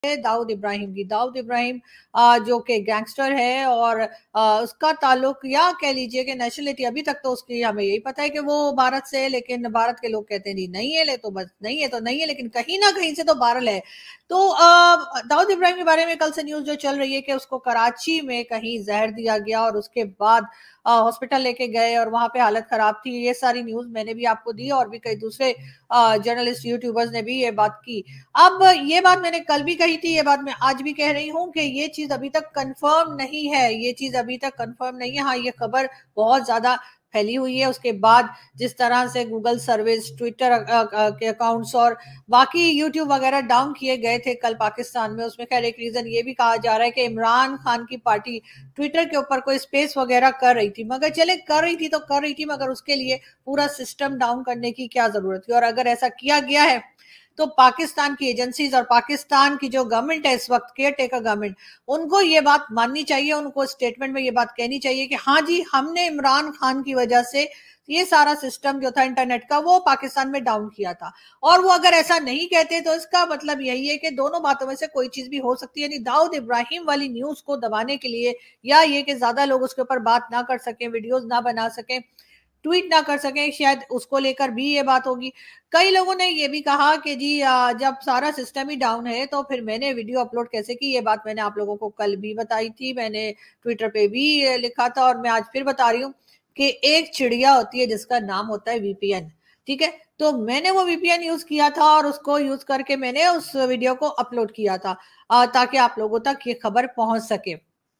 दाऊद इब्राहिम की। दाऊद इब्राहिम जो कि गैंगस्टर है और उसका ताल्लुक या कह लीजिए कि नेशनलिटी अभी तक तो उसकी हमें यही पता है कि वो भारत से है, लेकिन भारत के लोग कहते हैं जी नहीं है, ले तो बस नहीं है तो नहीं है, लेकिन कहीं ना कहीं से तो बहरल है। तो दाऊद इब्राहिम के बारे में कल से न्यूज जो चल रही है कि उसको कराची में कहीं जहर दिया गया और उसके बाद हॉस्पिटल लेके गए और वहां पे हालत खराब थी। ये सारी न्यूज मैंने भी आपको दी और भी कई दूसरे जर्नलिस्ट यूट्यूबर्स ने भी ये बात की। अब ये बात मैंने कल भी कही थी, ये बात मैं आज भी कह रही हूँ कि ये चीज अभी तक कंफर्म नहीं है, ये चीज अभी तक कंफर्म नहीं है। हाँ, ये खबर बहुत ज्यादा फैली हुई है। उसके बाद जिस तरह से गूगल सर्विस, ट्विटर के अकाउंट्स और बाकी यूट्यूब वगैरह डाउन किए गए थे कल पाकिस्तान में, उसमें खैर एक रीजन ये भी कहा जा रहा है कि इमरान खान की पार्टी ट्विटर के ऊपर कोई स्पेस वगैरह कर रही थी, मगर चले कर रही थी तो कर रही थी, मगर उसके लिए पूरा सिस्टम डाउन करने की क्या जरूरत थी। और अगर ऐसा किया गया है तो पाकिस्तान की एजेंसीज और पाकिस्तान की जो गवर्नमेंट है इस वक्त, केयर टेकर गवर्नमेंट, उनको ये बात माननी चाहिए, उनको स्टेटमेंट में ये बात कहनी चाहिए कि हाँ जी, हमने इमरान खान की वजह से ये सारा सिस्टम जो था इंटरनेट का वो पाकिस्तान में डाउन किया था। और वो अगर ऐसा नहीं कहते तो इसका मतलब यही है कि दोनों बातों में से कोई चीज भी हो सकती है। यानी दाऊद इब्राहिम वाली न्यूज को दबाने के लिए, या ये कि ज्यादा लोग उसके ऊपर बात ना कर सकें, वीडियोज ना बना सकें, ट्वीट ना कर सकें, शायद उसको लेकर भी ये बात होगी। कई लोगों ने ये भी कहा कि जी जब सारा सिस्टम ही डाउन है तो फिर मैंने वीडियो अपलोड कैसे की। ये बात मैंने आप लोगों को कल भी बताई थी, मैंने ट्विटर पे भी लिखा था और मैं आज फिर बता रही हूँ कि एक चिड़िया होती है जिसका नाम होता है वीपीएन। ठीक है, तो मैंने वो वीपीएन यूज किया था और उसको यूज करके मैंने उस वीडियो को अपलोड किया था ताकि आप लोगों तक ये खबर पहुंच सके।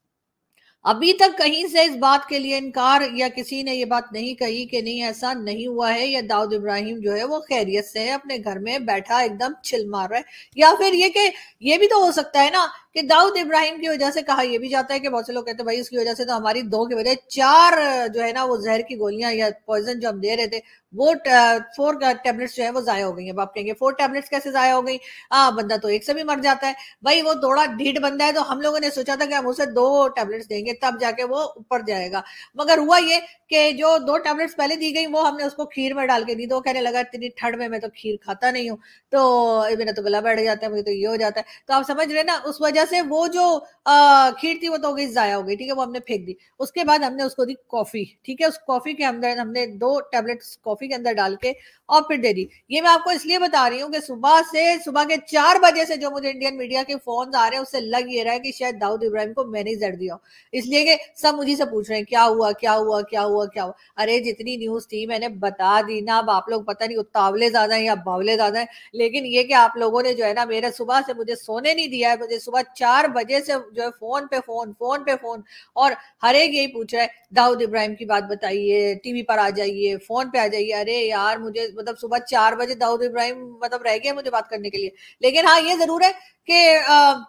अभी तक कहीं से इस बात के लिए इनकार या किसी ने ये बात नहीं कही कि नहीं ऐसा नहीं हुआ है, या दाऊद इब्राहिम जो है वो खैरियत से है, अपने घर में बैठा एकदम चिल मार रहा है। या फिर ये कि ये भी तो हो सकता है ना कि दाऊद इब्राहिम की वजह से, कहा ये भी जाता है कि बहुत से लोग कहते हैं भाई उसकी वजह से तो हमारी 2 की वजह 4 जो है ना वो जहर की गोलियां या पॉइजन जो हम दे रहे थे वो 4 टैबलेट्स जो है वो जाया हो गई है। आप कहेंगे 4 टैबलेट्स कैसे जाया हो गई, बंदा तो एक से भी मर जाता है। भाई वो थोड़ा ढीठ बंदा है, तो हम लोगों ने सोचा था कि हम उसे 2 टैबलेट्स देंगे तब जाके वो ऊपर जाएगा। मगर हुआ ये कि जो 2 टैबलेट्स पहले दी गई वो हमने उसको खीर में डाल के दी, तो कहने लगा इतनी ठंड में मैं तो खीर खाता नहीं हूँ, तो मेरा तो गला बैठ जाता है, मुझे तो ये हो जाता है। तो आप समझ रहे ना, उस वजह से वो जो खीर थी वो तो हो गई, जाया हो गई। ठीक है, वो हमने फेंक दी। उसके बाद हमने उसको दी कॉफी। ठीक है, उस कॉफी के अंदर हमने 2 टैबलेट्स कॉफी के अंदर डाल के और फिर दे दी। ये मैं आपको इसलिए बता रही हूँ कि सुबह के 4 बजे से जो मुझे इंडियन मीडिया के फोन आ रहे हैं उससे लग ये रहा है कि शायद दाऊद इब्राहिम को मैंने ही जहर दिया हो, इसलिए कि सब मुझे से पूछ रहे हैं क्या हुआ क्या हुआ क्या हुआ क्या हुआ। अरे जितनी न्यूज थी मैंने बता दी ना। अब आप लोग पता नहीं उतावले ज्यादा है या बावले ज्यादा है, लेकिन ये कि आप लोगों ने जो है ना मेरे सुबह से मुझे सोने नहीं दिया है। मुझे सुबह 4 बजे से जो है फोन पे फोन और हर एक यही पूछ रहा है दाऊद इब्राहिम की बात बताइए, टीवी पर आ जाइए, फोन पे आ जाइए। अरे यार, मुझे मतलब सुबह 4 बजे दाऊद इब्राहिम मतलब रह गया मुझे बात करने के लिए। लेकिन हाँ, ये जरूर है कि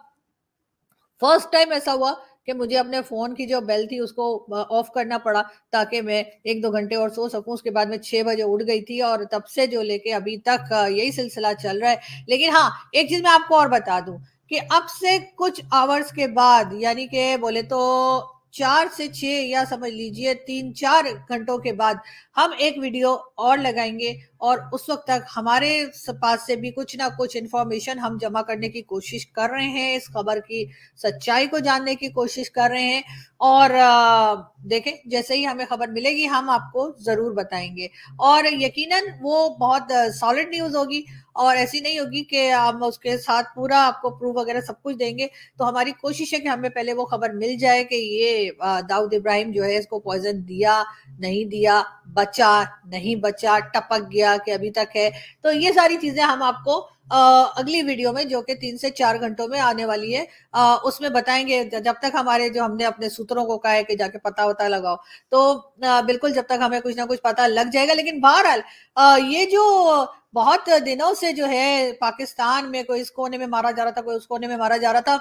फर्स्ट टाइम ऐसा हुआ कि मुझे अपने फोन की जो बेल थी उसको ऑफ करना पड़ा ताकि मैं 1-2 घंटे और सो सकूं। उसके बाद मैं 6 बजे उठ गई थी और तब से जो लेके अभी तक यही सिलसिला चल रहा है। लेकिन हाँ, एक चीज मैं आपको और बता दूं कि अब से कुछ आवर्स के बाद, यानी कि बोले तो 4 से 6 या समझ लीजिए 3-4 घंटों के बाद हम एक वीडियो और लगाएंगे और उस वक्त तक हमारे पास से भी कुछ ना कुछ इंफॉर्मेशन हम जमा करने की कोशिश कर रहे हैं, इस खबर की सच्चाई को जानने की कोशिश कर रहे हैं। और देखें, जैसे ही हमें खबर मिलेगी हम आपको जरूर बताएंगे और यकीनन वो बहुत सॉलिड न्यूज होगी और ऐसी नहीं होगी कि हम उसके साथ पूरा आपको प्रूफ वगैरह सब कुछ देंगे। तो हमारी कोशिश है कि हमें पहले वो खबर मिल जाए कि ये दाऊद इब्राहिम जो है इसको पॉइजन दिया नहीं दिया, बचा नहीं बचा, टपक गया कि अभी तक है। तो ये सारी चीजें हम आपको अगली वीडियो में जो कि 3 से 4 घंटों में आने वाली है उसमें बताएंगे। जब तक हमारे जो हमने अपने सूत्रों को कहा है कि जाके पता वता लगाओ, तो बिल्कुल जब तक हमें कुछ ना कुछ पता लग जाएगा। लेकिन बहरहाल ये जो बहुत दिनों से जो है पाकिस्तान में कोई इस कोने में मारा जा रहा था, कोई उस कोने में मारा जा रहा था,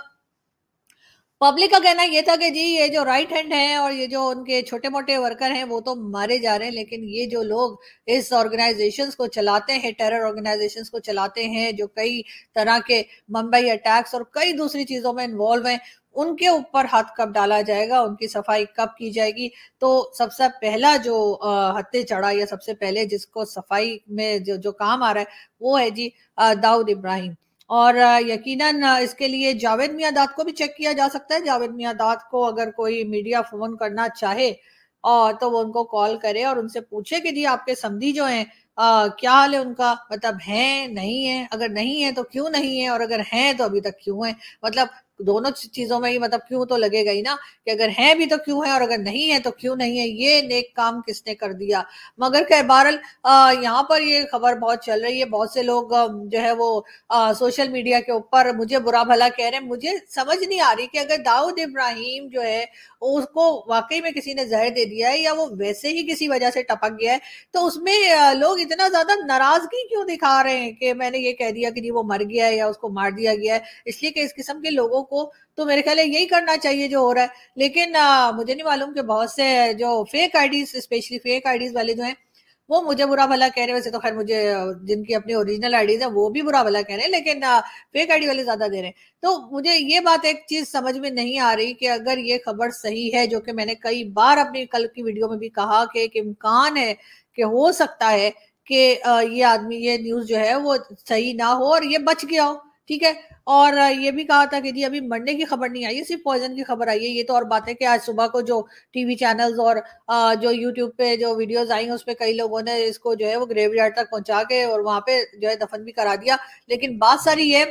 पब्लिक का कहना ये था कि जी ये जो राइट हैंड है और ये जो उनके छोटे मोटे वर्कर हैं वो तो मारे जा रहे हैं, लेकिन ये जो लोग इस ऑर्गेनाइजेशंस को चलाते हैं, टेरर ऑर्गेनाइजेशंस को चलाते हैं, जो कई तरह के मुंबई अटैक्स और कई दूसरी चीजों में इन्वॉल्व हैं, उनके ऊपर हाथ कब डाला जाएगा, उनकी सफाई कब की जाएगी। तो सबसे पहला जो हत्थे चढ़ा या सबसे पहले जिसको सफाई में जो जो काम आ रहा है वो है जी दाऊद इब्राहिम। और यकीनन इसके लिए जावेद मियाँदाद को भी चेक किया जा सकता है। जावेद मियाँदाद को अगर कोई मीडिया फ़ोन करना चाहे तो वो उनको कॉल करे और उनसे पूछे कि जी आपके समधी जो हैं क्या हाल है उनका? मतलब हैं, नहीं है? अगर नहीं है तो क्यों नहीं है? और अगर हैं तो अभी तक क्यों हैं? मतलब दोनों चीज़ों में ही मतलब क्यों तो लगेगा ही ना, कि अगर हैं भी तो क्यों है और अगर नहीं है तो क्यों नहीं है? ये नेक काम किसने कर दिया? मगर ख़ैर बहरहाल यहाँ पर ये खबर बहुत चल रही है। बहुत से लोग जो है वो सोशल मीडिया के ऊपर मुझे बुरा भला कह रहे हैं। मुझे समझ नहीं आ रही कि अगर दाऊद इब्राहिम जो है उसको वाकई में किसी ने जहर दे दिया है या वो वैसे ही किसी वजह से टपक गया है, तो उसमें लोग इतना ज्यादा नाराजगी क्यों दिखा रहे हैं कि मैंने ये कह दिया कि नहीं वो मर गया है या उसको मार दिया गया है। इसलिए कि इस किस्म के लोगों को तो मेरे ख्याल है यही करना चाहिए जो हो रहा है। लेकिन मुझे नहीं मालूम कि बहुत से जो fake IDs, specially fake IDs वाले जो हैं वो मुझे बुरा भला कह रहे हैं। वैसे तो खैर मुझे जिनकी अपनी ओरिजिनल आईडीज है वो भी बुरा भला कह रहे हैं, लेकिन फेक आईडी वाले ज्यादा दे रहे हैं। तो मुझे ये बात एक चीज समझ में नहीं आ रही कि अगर ये खबर सही है, जो कि मैंने कई बार अपनी कल की वीडियो में भी कहा कि एक इम्कान है कि हो सकता है कि ये आदमी, ये न्यूज जो है वो सही ना हो और ये बच गया हो, ठीक है। और ये भी कहा था कि जी अभी मरने की खबर नहीं आई है, सिर्फ पॉइजन की खबर आई है। ये तो और बात है कि आज सुबह को जो टीवी चैनल्स और जो यूट्यूब पे जो वीडियोस आई हैं उसपे कई लोगों ने इसको जो है वो ग्रेवयार्ड तक पहुंचा के और वहां पे जो है दफन भी करा दिया। लेकिन बात सारी ये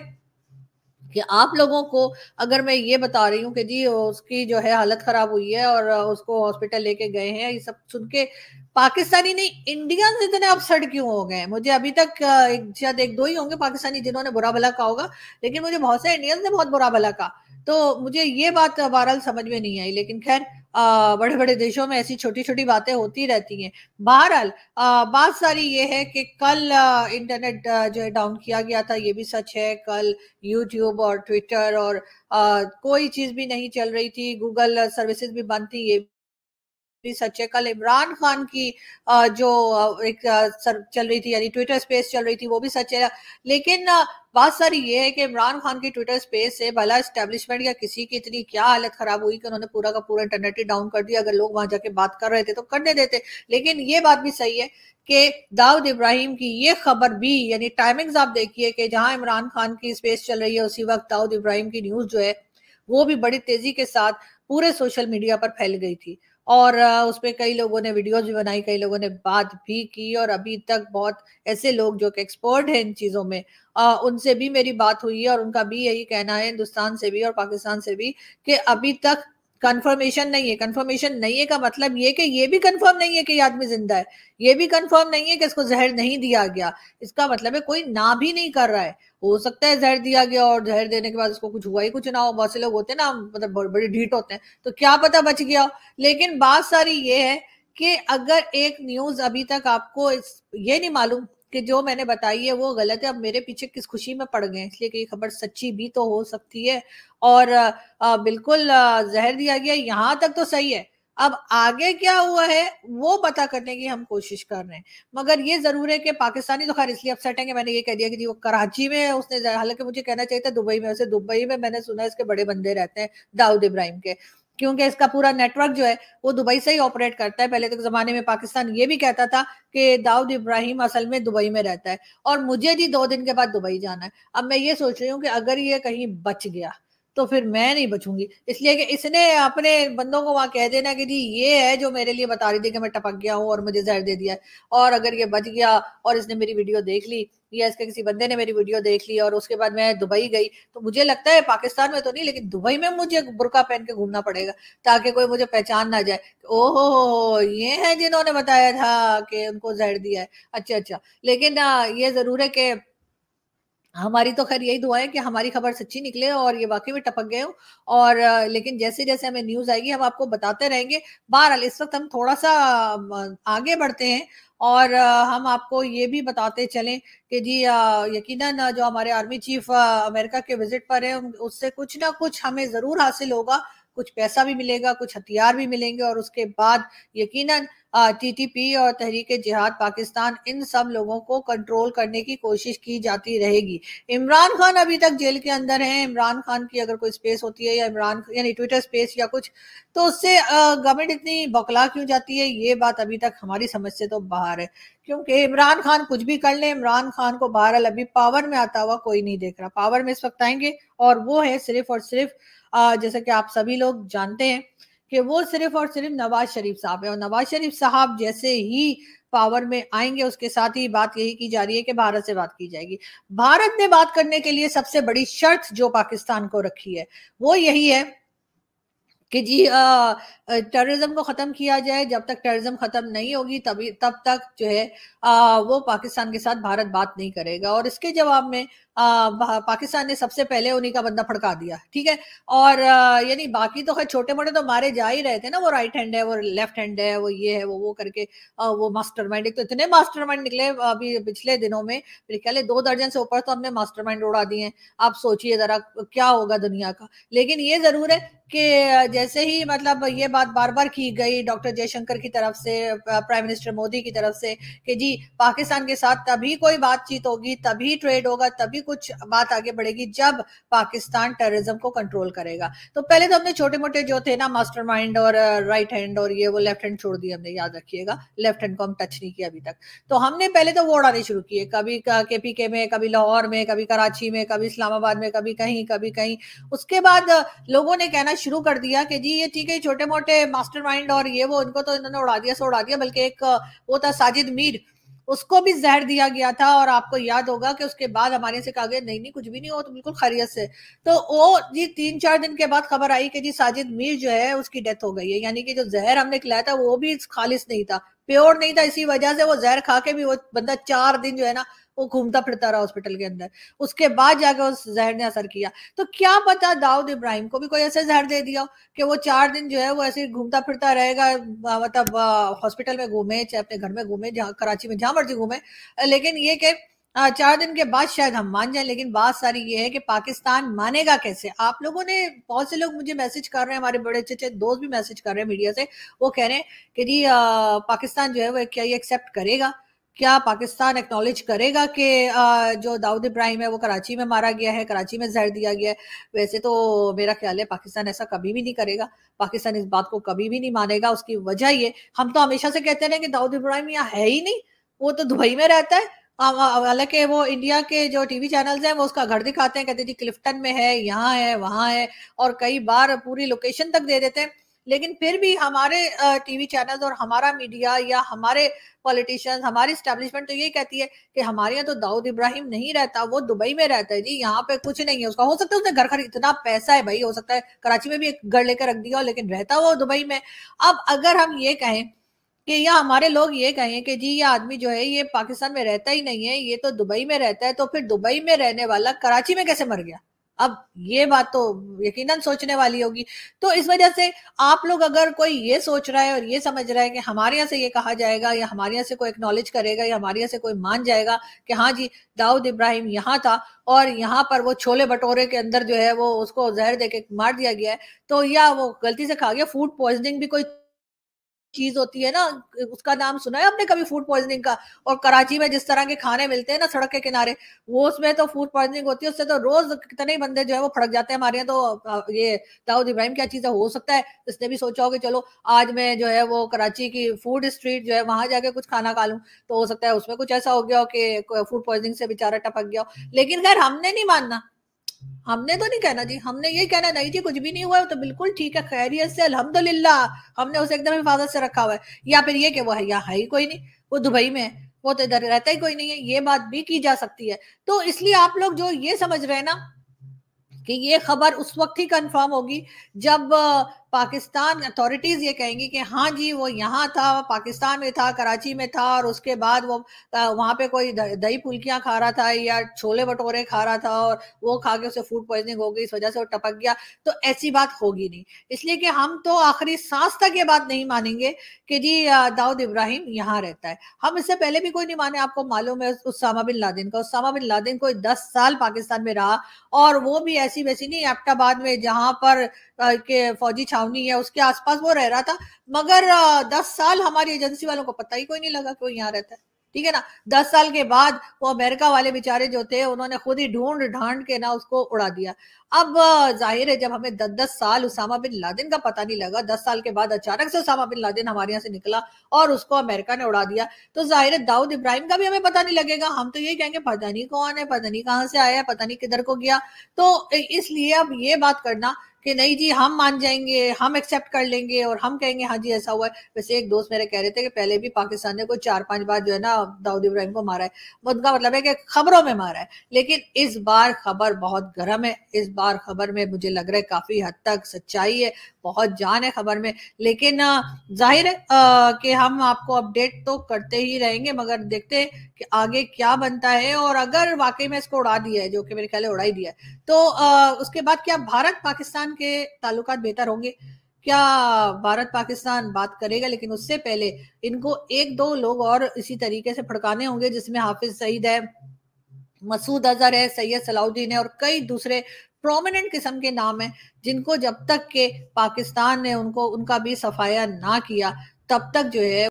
कि आप लोगों को अगर मैं ये बता रही हूँ कि जी उसकी जो है हालत खराब हुई है और उसको हॉस्पिटल लेके गए हैं, ये सब सुन के पाकिस्तानी नहीं इंडियंस इतने अपसेट क्यों हो गए? मुझे अभी तक शायद एक दो ही होंगे पाकिस्तानी जिन्होंने बुरा भला कहा होगा, लेकिन मुझे बहुत से इंडियंस ने बहुत बुरा भला कहा। तो मुझे ये बात बहरहाल समझ में नहीं आई। लेकिन खैर बड़े बड़े देशों में ऐसी छोटी छोटी बातें होती रहती हैं। बहरहाल बात सारी ये है कि कल इंटरनेट जो है डाउन किया गया था, ये भी सच है। कल यूट्यूब और ट्विटर और कोई चीज भी नहीं चल रही थी, गूगल सर्विसेज भी बंद थी, ये भी सच है। कल इमरान खान की जो एक चल रही थी, यानी ट्विटर स्पेस चल रही थी, वो भी सच है। लेकिन बात सारी ये है कि इमरान खान की ट्विटर स्पेस से भला एस्टेब्लिशमेंट या किसी की इतनी क्या हालत खराब हुई कि उन्होंने पूरा का पूरा इंटरनेट ही डाउन कर दिया। अगर लोग वहां जाके बात कर रहे थे तो करने देते। लेकिन ये बात भी सही है कि दाऊद इब्राहिम की ये खबर भी, यानी टाइमिंग्स आप देखिए कि जहां इमरान खान की स्पेस चल रही है उसी वक्त दाऊद इब्राहिम की न्यूज जो है वो भी बड़ी तेजी के साथ पूरे सोशल मीडिया पर फैल गई थी। और उस पे कई लोगों ने वीडियोस भी बनाई, कई लोगों ने बात भी की और अभी तक बहुत ऐसे लोग जो कि एक्सपर्ट हैं इन चीज़ों में उनसे भी मेरी बात हुई है और उनका भी यही कहना है, हिंदुस्तान से भी और पाकिस्तान से भी, कि अभी तक कंफर्मेशन नहीं है। कंफर्मेशन नहीं है का मतलब ये कि ये भी कंफर्म नहीं है कि ये आदमी जिंदा है, ये भी कंफर्म नहीं है कि इसको जहर नहीं दिया गया। इसका मतलब है कोई ना भी नहीं कर रहा है। हो सकता है जहर दिया गया और जहर देने के बाद उसको कुछ हुआ ही कुछ ना हो। बहुत से लोग होते हैं ना, मतलब बड़े ढीठ होते हैं, तो क्या पता बच गया हो। लेकिन बात सारी ये है कि अगर एक न्यूज अभी तक आपको ये नहीं मालूम कि जो मैंने बताई है वो गलत है, अब मेरे पीछे किस खुशी में पड़ गए, इसलिए कि ये खबर सच्ची भी तो हो सकती है। और बिल्कुल जहर दिया गया यहाँ तक तो सही है। अब आगे क्या हुआ है वो पता करने की हम कोशिश कर रहे हैं। मगर ये जरूर है कि पाकिस्तानी तो खैर इसलिए अपसेट है कि मैंने ये कह दिया कि जी वो कराची में उसने, हालांकि मुझे कहना चाहिए था दुबई में, वैसे दुबई में मैंने सुना है इसके बड़े बंदे रहते हैं दाऊद इब्राहिम के, क्योंकि इसका पूरा नेटवर्क जो है वो दुबई से ही ऑपरेट करता है। पहले तो जमाने में पाकिस्तान ये भी कहता था कि दाऊद इब्राहिम असल में दुबई में रहता है और मुझे जी 2 दिन के बाद दुबई जाना है। अब मैं ये सोच रही हूँ कि अगर ये कहीं बच गया तो फिर मैं नहीं बचूंगी, इसलिए कि इसने अपने बंदों को वहां कह देना कि जी ये है जो मेरे लिए बता रही थी कि मैं टपक गया हूँ और मुझे जहर दे दिया है। और अगर ये बच गया और इसने मेरी वीडियो देख ली या इसके किसी बंदे ने मेरी वीडियो देख ली और उसके बाद मैं दुबई गई, तो मुझे लगता है पाकिस्तान में तो नहीं लेकिन दुबई में मुझे बुर्का पहन के घूमना पड़ेगा ताकि कोई मुझे पहचान ना जाए। ओहो ये है जिन्होंने बताया था कि उनको जहर दिया है। अच्छा अच्छा। लेकिन ये जरूर है कि हमारी तो खैर यही दुआ है कि हमारी खबर सच्ची निकले और ये वाकई में टपक गए हो। और लेकिन जैसे जैसे हमें न्यूज आएगी हम आपको बताते रहेंगे। बहरहाल इस वक्त हम थोड़ा सा आगे बढ़ते हैं और हम आपको ये भी बताते चलें कि जी यकीनन जो हमारे आर्मी चीफ अमेरिका के विजिट पर है उससे कुछ ना कुछ हमें जरूर हासिल होगा। कुछ पैसा भी मिलेगा, कुछ हथियार भी मिलेंगे और उसके बाद यकीनन टीटीपी और तहरीक जिहाद पाकिस्तान, इन सब लोगों को कंट्रोल करने की कोशिश की जाती रहेगी। इमरान खान अभी तक जेल के अंदर हैं। इमरान खान की अगर कोई स्पेस होती है या इमरान यानी ट्विटर स्पेस या कुछ, तो उससे गवर्नमेंट इतनी बौखला क्यों जाती है, ये बात अभी तक हमारी समझ से तो बाहर है। क्योंकि इमरान खान कुछ भी कर ले, इमरान खान को बहरहाल अभी पावर में आता हुआ कोई नहीं देख रहा। पावर में इस वक्त आएंगे और वो है सिर्फ और सिर्फ जैसे कि आप सभी लोग जानते हैं कि वो सिर्फ और सिर्फ नवाज शरीफ साहब है, और नवाज शरीफ साहब जैसे ही पावर में आएंगे उसके साथ ही बात यही की जा रही है कि भारत से बात की जाएगी। भारत ने बात करने के लिए सबसे बड़ी शर्त जो पाकिस्तान को रखी है वो यही है कि जी टेररिज्म को खत्म किया जाए। जब तक टेररिज्म खत्म नहीं होगी तभी तब तक जो है वो पाकिस्तान के साथ भारत बात नहीं करेगा। और इसके जवाब में पाकिस्तान ने सबसे पहले उन्हीं का बंदा फड़का दिया, ठीक है। और यानी बाकी तो खैर छोटे मोटे तो मारे जा ही रहे थे ना, वो राइट हैंड है, वो लेफ्ट हैंड है, वो ये है, वो करके वो मास्टरमाइंड। एक तो इतने मास्टरमाइंड निकले अभी पिछले दिनों में, मेरे ख्याल है 2 दर्जन से ऊपर तो हमने मास्टरमाइंड उड़ा दिए हैं। आप सोचिए जरा क्या होगा दुनिया का। लेकिन ये जरूर है कि जैसे ही मतलब ये बात बार बार की गई डॉक्टर जयशंकर की तरफ से, प्राइम मिनिस्टर मोदी की तरफ से, कि जी पाकिस्तान के साथ तभी कोई बातचीत होगी, तभी ट्रेड होगा, तभी कुछ बात आगे बढ़ेगी जब पाकिस्तान टेररिज्म को कंट्रोल करेगा। तो पहले तो हमने छोटे मोटे जो थे ना मास्टरमाइंड और राइट हैंड और ये वो लेफ्ट हैंड छोड़ दिए हमने, याद रखिएगा लेफ्ट हैंड को हम टच नहीं किया अभी तक। तो हमने पहले तो वो उड़ाने शुरू किए, कभी केपीके में, कभी लाहौर में, कभी कराची में, कभी इस्लामाबाद में, कभी कहीं कभी कहीं। उसके बाद लोगों ने कहना शुरू कर दिया कि जी ये ठीक है छोटे मोटे मास्टरमाइंड और ये वो, इनको तो इन्होंने उड़ा दिया सो उड़ा दिया। बल्कि एक वो था साजिद मीर, उसको भी जहर दिया गया था, और आपको याद होगा कि उसके बाद हमारे से कहा गया नहीं नहीं कुछ भी नहीं हो, तो बिल्कुल खैरियत से। तो वो जी 3-4 दिन के बाद खबर आई कि जी साजिद मीर जो है उसकी डेथ हो गई है। यानी कि जो जहर हमने खिलाया था वो भी खालिस नहीं था, प्योर नहीं था। इसी वजह से वो जहर खा के भी वो बंदा 4 दिन जो है ना वो घूमता फिरता रहा हॉस्पिटल के अंदर। उसके बाद जाकर उस जहर ने असर किया। तो क्या पता दाऊद इब्राहिम को भी कोई ऐसे जहर दे दिया कि वो 4 दिन जो है वो ऐसे घूमता फिरता रहेगा, मतलब हॉस्पिटल में घूमे चाहे अपने घर में घूमे, जहाँ कराची में जहां मर्जी घूमे। लेकिन ये कि 4 दिन के बाद शायद हम मान जाए। लेकिन बात सारी ये है कि पाकिस्तान मानेगा कैसे। आप लोगों ने, बहुत से लोग मुझे मैसेज कर रहे हैं, हमारे बड़े अच्छे अच्छे दोस्त भी मैसेज कर रहे हैं मीडिया से, वो कह रहे हैं कि जी पाकिस्तान जो है वो क्या ये एक्सेप्ट करेगा, क्या पाकिस्तान एक्नॉलेज करेगा कि जो दाऊद इब्राहिम है वो कराची में मारा गया है, कराची में जहर दिया गया है। वैसे तो मेरा ख्याल है पाकिस्तान ऐसा कभी भी नहीं करेगा, पाकिस्तान इस बात को कभी भी नहीं मानेगा। उसकी वजह ये, हम तो हमेशा से कहते रहे कि दाऊद इब्राहिम यहाँ है ही नहीं, वो तो दुबई में रहता है। हालांकि वो इंडिया के जो टीवी चैनल्स हैं वो उसका घर दिखाते हैं, कहते हैं जी क्लिफ्टन में है, यहाँ है, वहां है, और कई बार पूरी लोकेशन तक दे देते हैं। लेकिन फिर भी हमारे टीवी चैनल्स और हमारा मीडिया या हमारे पॉलिटिशियंस, हमारी स्टैब्लिशमेंट तो यही कहती है कि हमारे यहाँ तो दाऊद इब्राहिम नहीं रहता, वो दुबई में रहता है जी, यहाँ पे कुछ नहीं है उसका। हो सकता है उसने घर खरीद, इतना पैसा है भाई, हो सकता है कराची में भी एक घर लेकर रख दिया हो, लेकिन रहता वो दुबई में। अब अगर हम ये कहें कि या हमारे लोग ये कहें कि जी ये आदमी जो है ये पाकिस्तान में रहता ही नहीं है, ये तो दुबई में रहता है, तो फिर दुबई में रहने वाला कराची में कैसे मर गया? अब ये बात तो यकीनन सोचने वाली होगी। तो इस वजह से आप लोग, अगर कोई ये सोच रहा है और ये समझ रहा है कि हमारे यहाँ से ये कहा जाएगा या हमारे यहाँ से कोई एक्नॉलेज करेगा या हमारे यहाँ से कोई मान जाएगा कि हाँ जी दाऊद इब्राहिम यहाँ था और यहाँ पर वो छोले भटोरे के अंदर जो है वो उसको जहर देके मार दिया गया है, तो या वो गलती से खा गया। फूड पॉइजनिंग भी कोई चीज होती है ना, उसका नाम सुना है आपने कभी, फूड पॉइजनिंग का? और कराची में जिस तरह के खाने मिलते हैं ना सड़क के किनारे, वो उसमें तो फूड पॉइजनिंग होती है, उससे तो रोज कितने ही बंदे जो है वो फड़क जाते हैं हमारे यहाँ। तो ये दाऊद इब्राहिम क्या चीज है, हो सकता है इसने भी सोचा हो कि चलो आज मैं जो है वो कराची की फूड स्ट्रीट जो है वहां जाके कुछ खाना खा लूं, तो हो सकता है उसमें कुछ ऐसा हो गया हो कि फूड पॉइजनिंग से बेचारा टपक गया हो। लेकिन खैर हमने नहीं मानना, हमने तो नहीं कहना जी, हमने ये कहना नहीं जी कुछ भी नहीं हुआ है, तो बिल्कुल ठीक है, खैरियत से अल्हम्दुलिल्लाह, हमने उसे एकदम हिफाजत से रखा हुआ है। या फिर ये कि वो है या है ही कोई नहीं, वो दुबई में है, वो तो इधर रहता ही कोई नहीं है, ये बात भी की जा सकती है। तो इसलिए आप लोग जो ये समझ रहे हैं ना कि ये खबर उस वक्त ही कंफर्म होगी जब पाकिस्तान अथॉरिटीज ये कहेंगी कि हाँ जी वो यहाँ था, पाकिस्तान में था, कराची में था, और उसके बाद वो वहां पे कोई दही फुल्कियां खा रहा था या छोले भटोरे खा रहा था और वो खा के उसे फूड पॉइजनिंग हो गई, इस वजह से वो टपक गया। तो ऐसी बात होगी नहीं। इसलिए कि हम तो आखिरी सांस तक ये बात नहीं मानेंगे कि जी दाऊद इब्राहिम यहाँ रहता है। हम इससे पहले भी कोई नहीं माने, आपको मालूम है उसामा बिन लादेन का, उसामा बिन लादेन कोई 10 साल पाकिस्तान में रहा, और वो भी ऐसी वैसी नहीं, एबटाबाद में जहां पर के फौजी छाप छावनी है उसके आसपास वो रह रहा था, मगर 10 साल हमारी एजेंसी वालों को पता ही कोई नहीं लगा कि वो यहाँ रहता है। ठीक है ना। 10 साल के बाद वो अमेरिका वाले बेचारे जो थे उन्होंने खुद ही ढूंढ ढांड के ना उसको उड़ा दिया। अब जाहिर है जब हमें 10-10 साल उसामा बिन लादेन का पता नहीं लगा, 10 साल के बाद अचानक से उसामा बिन लादेन हमारे यहाँ से निकला और उसको अमेरिका ने उड़ा दिया, तो जाहिर है दाऊद इब्राहिम का भी हमें पता नहीं लगेगा। हम तो यही कहेंगे पता नहीं कौन है, पता नहीं कहाँ से आया, पता नहीं किधर को गया। तो इसलिए अब ये बात करना कि नहीं जी हम मान जाएंगे, हम एक्सेप्ट कर लेंगे और हम कहेंगे हाँ जी ऐसा हुआ है। वैसे एक दोस्त मेरे कह रहे थे कि पहले भी पाकिस्तान ने कोई 4-5 बार जो है ना दाऊद इब्राहिम को मारा है, उनका मतलब है कि खबरों में मारा है, लेकिन इस बार खबर बहुत गर्म है। इस बार खबर में मुझे लग रहा है काफी हद तक सच्चाई है, बहुत जान है खबर में। लेकिन जाहिर है कि हम आपको अपडेट तो करते ही रहेंगे, मगर देखते हैं कि आगे क्या बनता है। और अगर वाकई में इसको उड़ा दिया है, जो कि मेरे ख्याल उड़ा ही दिया है, तो उसके बाद क्या भारत पाकिस्तान के ताल्लुकात बेहतर होंगे? क्या भारत पाकिस्तान बात करेगा? लेकिन उससे पहले इनको एक दो लोग और इसी तरीके से फड़काने होंगे, जिसमें हाफिज सईद है, मसूद अजहर है, सैयद सलाउद्दीन है और कई दूसरे प्रोमिनेंट किस्म के नाम है, जिनको जब तक के पाकिस्तान ने उनको उनका भी सफाया ना किया तब तक जो है